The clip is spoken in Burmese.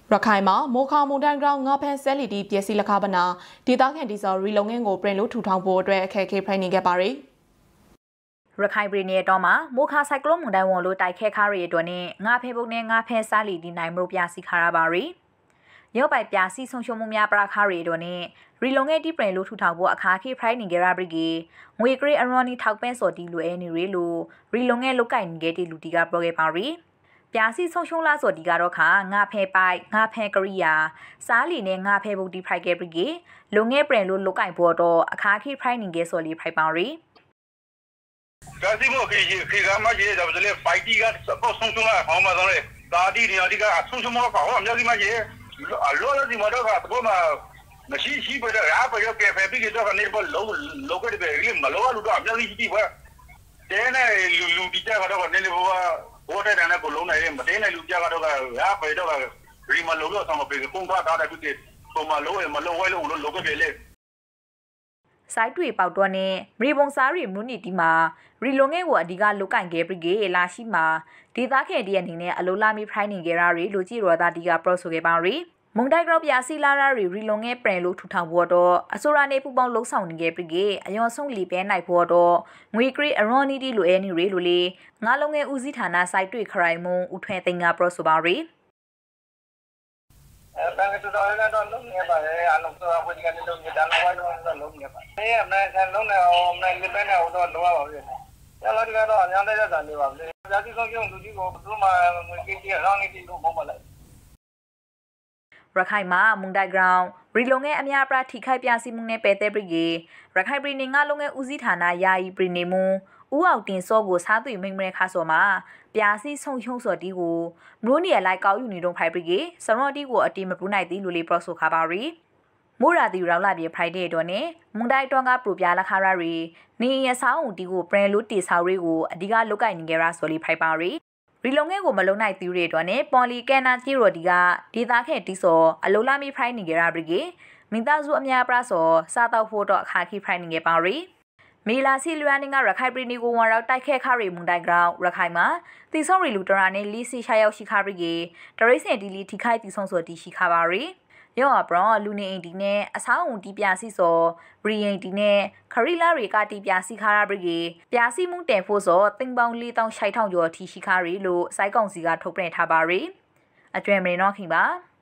ရခိုင်မှာမိုခါမုန်တိုင်းကြောင့်ငါဖဲဆဲလီတီပျက်စီးလက်ခပနာဒေသခံတီစော်ရီလုံငင်းကိုပြင်လို့ထူထောင်ဖို့အတွက်အခက်အခဲဖိုင်နေခဲ့ပါရီရခိုင်ပြည်နယ်တော်မှာမိုခါဆိုင်ကလုန်းမုန်တိုင်းဝန်လို့တိုက်ခဲခါရီအတွက်နဲ့ငါဖဲပုတ်နဲ့ငါဖဲစားလီဒီနိုင်မလို့ပြစီခါရပါရီရောပိုက်ပြစီဆုံရှုံမှုများပရာခါရီအတွက်နဲ့ရီလုံငဲတီပြင်လို့ထူထောင်ဖို့အခါခိဖိုင်နေကြရပရီကငွေကရီအရွန်နီထောက်ပန်းစော်တီလူအဲနေရီလို့ရီလုံငဲလုတ်ကင်နေတီလူတီကပြောခဲ့ပါရီပြာစီဆုံးရှုံးလာဆိုဒီကတော့ခါငါဖဲပိုက်ငါဖဲကရိယာစားလီနဲ့ငါဖဲဘုတ်ဒီဖရိုက်ခဲ့ပြီးလုံငဲပြင်လို့လုတ်ကင်ပေါ်တော့အခါခိဖိုင်နေခဲ့ဆိုလီဖိုက်ပါရီကာစီမိုခေကမကြီးတော့လေပိုက်တီကပေါ့ဆုံးရှုံးလာဟောင်းမတော့လေဒါဒီနေရာဒီကဆုံးရှုံးမကောအများကြီးမကြီးအလောလာဒီမတော့ကတော့မရှိပဲတော့အားပဲကဖဲပြီးတော့ကနေပေါ်လောကတဲ့ပဲမလောလူတော့အများကြီးရှိပဲတဲ့နဲ့လူတီကြတော့နေလေဘောတဲ့နဲ့ကိုလုံးနိုင်မတဲ့နဲ့လူကြကတော့အားပဲတော့ရီမလောလို့ဆောင်ပဲပုံသွားတာတဲ့ပြီးပုံမလောမလောဝဲလို့လောကပဲလေစိုက်တွေပေါက်တော့နဲ့ရီပုံစားရီမူနီတီမှာရီလုံငဲကိုအဓိကလုတ်ကင်ခဲ့ပြီးလာရှိမှာဒေသခဲတည်းအနေနဲ့အလိုလာမီဖရိုင်းနေကြရာရီလူကြည့်ရောသားဒီကပရော့ဆိုခဲ့ပါရီမုန်တိုင်းကရောပြစီလာရာရီလုံငဲပြင်လို့ထူထောင်ဖို့တော့အစိုးရနေပူပေါင်းလှုပ်ဆောင်နေခဲ့ပြီးအယောဆုံးလီပဲနိုင်ဖို့တော့ငွေကရီအရွန်နီတီလိုအဲနီရီလိုလေငါလုံငဲဦးစီးဌာနစိုက်တွေခရိုင်မုံဦးထွဲသိန်းကပရော့ဆိုပါရီဘယ်ကတော့လည်းတော့လုံးနေပါလေအလုံးစုံအဖွဲ့ကနေလုံးနေတာတော့ဝိုင်းတော့လုံးနေပါအေးအမှန်ဆန်လုံးနေအောင်မနိုင်လည်းနဲ့တော့လောပါပြီကျတော့ဒီကတော့အများတဲ့တာနေပါလေဇာတိဆုံးကျုံလူကြီးကိုဘယ်လိုမှငွေကြီးရောင်းနေတယ်လို့မဟုတ်ပါလားရခိုင်မှာမုန်တိုင်းကြောင့်ရီလုံငဲအများပရာထိခိုက်ပြစီမှုနဲ့ပဲတဲ့ပြည်ရခိုင်ပြည်နယ်ငါလုံငဲဦးစီးဌာနယာယီပြည်နေမှုဦးအောင်တင်စောကိုစားသွေမိမ့်မဲခါစောမှာပြာစီဆုံရှုံစော်တီကိုမရိုးနီရလိုက်ကောက်ယူနေတော့ဖိုင်ပြည်စရော်တီကိုအတီမပူနိုင်သည်လူလေးပရော့ဆိုခါပါရီမိုးရာတီရောက်လာပြေဖရိုက်တဲ့တော့နဲ့မွန်တိုင်းတော့ကပရိုပြာလက်ခါရရီနေရဆောင်ဦးတီကိုပရင်လို့တီဆောက်ရီကိုအဓိကလုတ်ကင်နေကြရာဆိုလီဖိုက်ပါရီရီလုံငဲကိုမလုံနိုင်သူတွေတော့နဲ့ပေါ်လီကန်နာတီရိုဒီကဒေသခဲတီစောအလိုလာမီဖရိုက်နေကြရာပြည်မိသားစုအများပရာစောစားတော့ဖို့တော့အခါခိဖရိုက်နေကြပါရီမီလာစီလွမ်းနေကရခိုင်ပြည်နီကိုဝါရောက်တိုက်ခဲခရီမွန်တိုင်းကြောင့်ရခိုင်မှာတီဆုံရီလူတရာနဲ့လီစီရှာရောက်ရှိခပြည်တရိစင်တီလီထိခိုက်တီဆုံဆိုတီရှိခပါရီရောအပရောလူနေအိမ်ဒီနဲ့အဆောင်းဦးတီပြစီစောရီအိမ်ဒီနဲ့ခရီလာရီကတီပြစီခါရပြည်ပြစီမှုတဲဖို့စောတင်ပေါင်း4000 6000ကျော်ထိရှိခရီလို့စိုက်ကောင်စီကထုတ်ပြန်ထားပါရီအတွင်မင်းတော့ခင်ပါ